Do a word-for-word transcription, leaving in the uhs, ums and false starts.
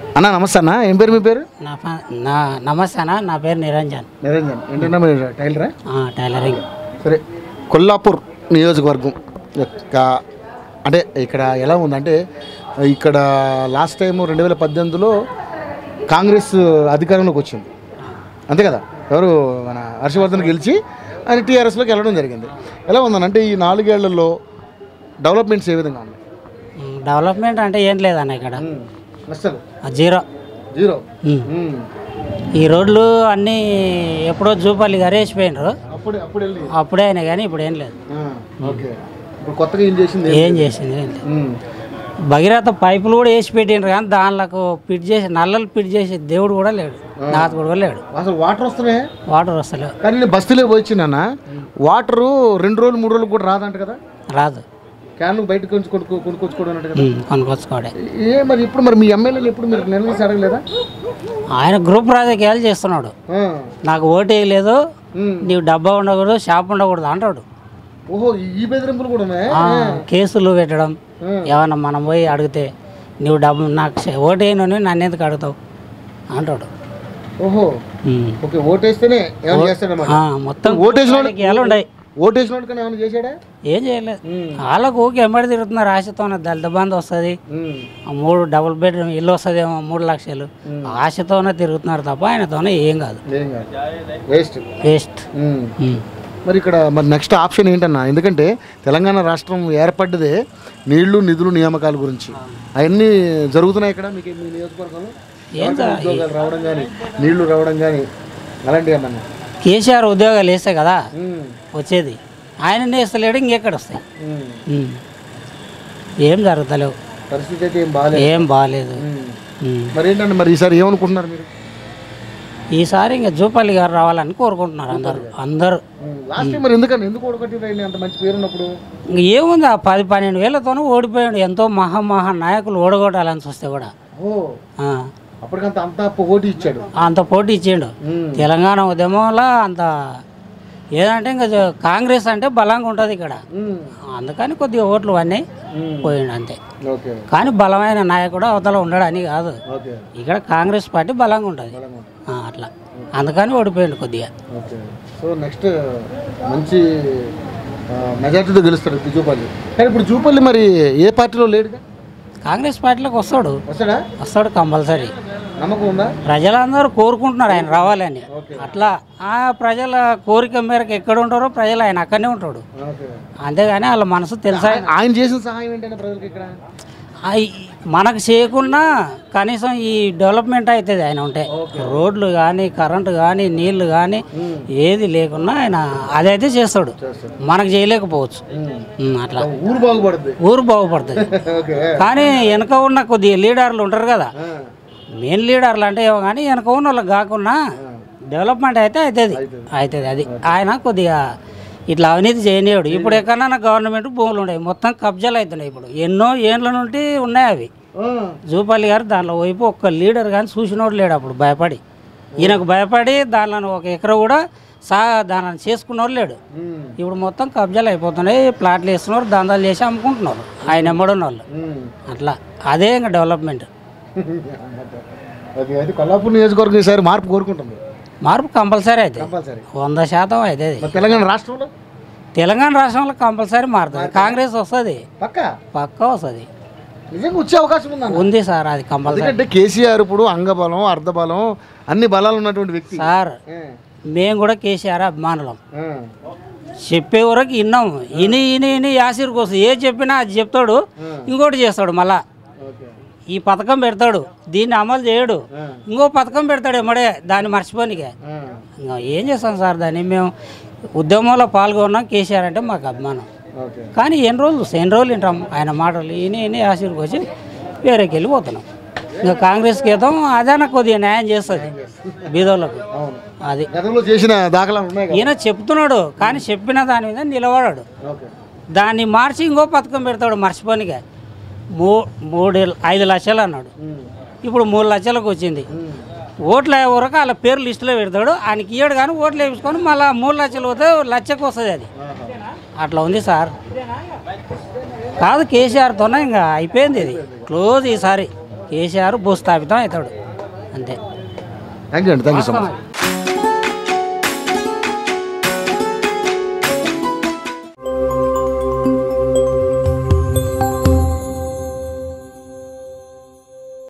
అన్న నమస్తే అన్న, ఏం పేరు మీ పేరు? నా నా నమస్తే అన్న, నా పేరు నిరంజన్. నిరంజన్ ఏంటన్నా మీరు టైలరా? టైలరింగ్. సరే, కొల్లాపూర్ నియోజకవర్గం యొక్క అంటే ఇక్కడ ఎలా ఉందంటే, ఇక్కడ లాస్ట్ టైం రెండు వేల పద్దెనిమిదిలో కాంగ్రెస్ అధికారంలోకి వచ్చింది అంతే కదా, ఎవరు మన హర్షవర్ధన్ గెలిచి ఆయన టీఆర్ఎస్లోకి వెళ్ళడం జరిగింది. ఎలా ఉందనంటే ఈ నాలుగేళ్లలో డెవలప్మెంట్స్ ఏ విధంగా ఉన్నాయి? డెవలప్మెంట్ అంటే ఏం లేదన్న ఇక్కడ అసలు జీరో జీరో. ఈ రోడ్లు అన్నీ ఎప్పుడో జూపల్లి గారు వేసిపోయినారు, అప్పుడే అప్పుడు వెళ్ళి అప్పుడే అయినా కానీ ఇప్పుడు ఏం లేదు. ఓకే, ఇప్పుడు కొత్తగా ఏం చేసింది? ఏం చేసింది ఏం లేదు. భగీరథ పైపులు కూడా వేసి పెట్టిండ్రు కానీ దానిలకు ఫిట్ చేసి నల్లలు ఫిట్ చేసి దేవుడు కూడా లేడు, నాథ్ కూడా లేడు. అసలు వాటర్ వస్తున్నాయి, వాటర్ వస్తలేవు. కానీ నేను బస్తీలో పోయిచ్చినా వాటరు రెండు రోజులు మూడు రోజులు కూడా రాదంట కదా? రాదు, క్యాన్లు బయటకు కొనుక్కు కొనుక్కొచ్చుకోవడం అంటే కదా. కొనుక్కొచ్చుకోవడే. ఏ మరి ఇప్పుడు మరి మీ ఎమ్మెల్యేలు ఎప్పుడు మీరు నిలదీసి అడగలేదా? ఆయన గ్రూప్ రాజకీయాలు చేస్తున్నాడు, నాకు ఓటు వేయలేదు, నీవు డబ్బా ఉండకూడదు, షాప్ ఉండకూడదు అంటాడు. ఓహో, ఈ బెదిరింపులు కూడా ఉన్నాయి. కేసులు పెట్టడం, ఏమన్నా మనం పోయి అడిగితే నువ్వు డబ్బు నాకు ఓటు వేయను నన్ను ఎందుకు అడుగుతావు అంటాడు. ఓహో, ఓకే, ఓటేస్తేనే ఏమైనా చేస్తాడన్నమాట. మొత్తం ఓటేసిన ఉన్నాయి. ఓటేసిన వాడికన్నా ఏమైనా చేశాడా? ఏం చేయలేదు. వాళ్ళకు ఊరికి ఎంబడి తిరుగుతున్నారు ఆశతో. దళిత బంధు వస్తుంది, మూడు డబుల్ బెడ్రూమ్ ఇల్లు వస్తుంది ఏమో మూడు లక్షలు, ఆశతోనే తిరుగుతున్నారు తప్ప ఆయనతోనే ఏం కాదు, వేస్ట్ వేస్ట్. మరి ఇక్కడ మరి నెక్స్ట్ ఆప్షన్ ఏంటన్నా? ఎందుకంటే తెలంగాణ రాష్ట్రం ఏర్పడ్డదే నీళ్లు నిధులు నియామకాల గురించి. అవన్నీ జరుగుతున్నాయి ఇక్కడ మీకు మీ నియోజకవర్గంలో? ఉద్యోగాలు రావడం కానీ నీళ్లు రావడం కానీ అలాంటివి ఏమన్నా? కేసీఆర్ ఉద్యోగాలు వేస్తే కదా వచ్చేది, ఆయన వేస్తలేడు, ఇంకెక్కడ వస్తాయి? ఏం జరుగుతలేవు, పరిస్థితి అయితే ఏం బాగాలేదు. ఏం బాగాలేదు. మరి ఏంటంటే మరి ఈసారి ఏమనుకుంటున్నారు మీరు? ఈసారి ఇంకా జూపల్లి గారు రావాలని కోరుకుంటున్నారు అందరు అందరూ. లాస్ట్ టైం మరి ఎందుకని ఎందుకు ఓడగొట్టి అంత మంచి పేరు ఉన్నప్పుడు? ఇంక ఏముంది, ఆ పది పన్నెండు వేలతోనే ఓడిపోయాడు. ఎంతో మహా మహా నాయకులు ఓడగొట్టాలని చూస్తే కూడా అప్పటికంత అంత పోటీ ఇచ్చాడు, అంత పోటీ ఇచ్చాడు. తెలంగాణ ఉద్యమంలో అంత ఏదంటే ఇంకా కాంగ్రెస్ అంటే బలంగా ఉంటుంది ఇక్కడ, అందుకని కొద్దిగా ఓట్లు అన్నీ పోయిండు అంతే. కానీ బలమైన నాయకుడు అవతల ఉండడని కాదు, ఇక్కడ కాంగ్రెస్ పార్టీ బలంగా ఉంటుంది అట్లా, అందుకని ఓడిపోయిండు కొద్దిగా. సో నెక్స్ట్ మంచి మెజార్టీతో గెలుస్తాడు జూపల్లి. కానీ ఇప్పుడు జూపల్లి మరి ఏ పార్టీలో లేడుగా? కాంగ్రెస్ పార్టీలోకి వస్తాడు, వస్తాడా? వస్తాడు కంపల్సరీ. నమ్మకం ఉందా? ప్రజలందరూ కోరుకుంటున్నారు ఆయన రావాలని. అట్లా ఆ ప్రజల కోరిక మేరకు ఎక్కడ ఉంటారో ప్రజలు ఆయన అక్కడనే ఉంటాడు, అంతేగాని వాళ్ళ మనసు తెలుసా. ఆయన చేసిన సహాయం ఏంటంటే ప్రజలకు ఇక్కడ మనకు చేయకుండా కనీసం ఈ డెవలప్మెంట్ అవుతుంది ఆయన ఉంటే. రోడ్లు కానీ కరెంటు కానీ నీళ్లు కానీ ఏది లేకున్నా ఆయన అదైతే చేస్తాడు, మనకు చేయలేకపోవచ్చు. అట్లా ఊరు బాగుపడుతుంది, ఊరు బాగుపడుతుంది. కానీ వెనక ఉన్న కొద్ది లీడర్లు ఉంటారు కదా, మెయిన్ లీడర్లు అంటే ఏమో కానీ వెనక ఉన్న వాళ్ళకి కాకుండా డెవలప్మెంట్ అయితే అవుతుంది అవుతుంది అది ఆయన కొద్దిగా ఇట్లా అవినీతి చేయనివాడు. ఇప్పుడు ఎక్కడన్నా గవర్నమెంట్ భూములు ఉన్నాయి, మొత్తం కబ్జాలు అవుతున్నాయి. ఇప్పుడు ఎన్నో ఏళ్ళ నుండి ఉన్నాయి అవి. జూపల్లి గారు దానిలో వైపు ఒక్క లీడర్ కానీ చూసినోడు లేడు అప్పుడు, భయపడి ఈయనకు భయపడి దానిలో ఒక ఎకర కూడా సా దానిని చేసుకున్నవాడు లేడు. ఇప్పుడు మొత్తం కబ్జాలు అయిపోతున్నాయి, ప్లాట్లు వేస్తున్నారు, దందాలు చేసి అమ్ముకుంటున్నారు ఆయన ఎమ్మడున్న వాళ్ళు. అట్లా అదే ఇంకా డెవలప్మెంట్. కొల్లాపూర్ నియోజకవర్గం ఈసారి మార్పు కోరుకుంటుంది. మార్పు కంపల్సరీ అయితే వంద శాతం అయితే. తెలంగాణ రాష్ట్రంలో తెలంగాణ రాష్ట్రంలో కంపల్సరీ మారుతుంది, కాంగ్రెస్ వస్తుంది, పక్కా పక్కా వస్తుంది. నిజంగా వచ్చే అవకాశం ఉందా? ఉంది సార్, అది కంపల్సరీ. అంటే కేసీఆర్ ఇప్పుడు అంగబలం అర్ధబలం అన్ని బలాలు ఉన్నటువంటి వ్యక్తి సార్. మేము కూడా కేసీఆర్ అభిమానులం, చెప్పే వరకు విన్నాం. ఇని ఇని ఇని యాసిర్ కోసం ఏ చెప్పినా అది చెప్తాడు, ఇంకోటి చేస్తాడు. మళ్ళా ఈ పథకం పెడతాడు, దీన్ని అమలు చేయడు, ఇంకో పథకం పెడతాడు ఎమ్మడే దాన్ని మర్చిపోనికే. ఇంకా ఏం చేస్తాం సార్ దాన్ని. మేము ఉద్యమంలో పాల్గొన్నాం, కేసీఆర్ అంటే మాకు అభిమానం. కానీ ఎన్ని రోజులు ఎన్ని రోజులు వింటాం ఆయన మాటలు, ఈయన ఈయన ఆశీర్కి వచ్చి వేరేకి వెళ్ళిపోతున్నాం. ఇంకా కాంగ్రెస్ గీతం అదైనా కొద్దిగా న్యాయం చేస్తుంది బీదోళ్ళకు. అది చేసిన దాఖలా ఈయన చెప్తున్నాడు, కానీ చెప్పిన దాని మీద నిలబడాడు. దాన్ని మార్చి ఇంకో పథకం పెడతాడు మర్చిపోనిగా. మూ మూడు ఐదు లక్షలు అన్నాడు, ఇప్పుడు మూడు లక్షలకు వచ్చింది. ఓట్లు అయ్యే వరకు వాళ్ళ పేరు లిస్టులో పెడతాడు, ఆయనకి ఇయ్యడు కానీ ఓట్లు వేయించుకొని మళ్ళీ మూడు లక్షలు పోతే లక్షకు వస్తుంది. అది అట్లా ఉంది సార్. కాదు కేసీఆర్తోనే ఇంకా అయిపోయింది, ఇది క్లోజ్ ఈసారి. కేసీఆర్ భూస్థాపితం అవుతాడు అంతే. థ్యాంక్ యూ అండి, థ్యాంక్ యూ సో మచ్.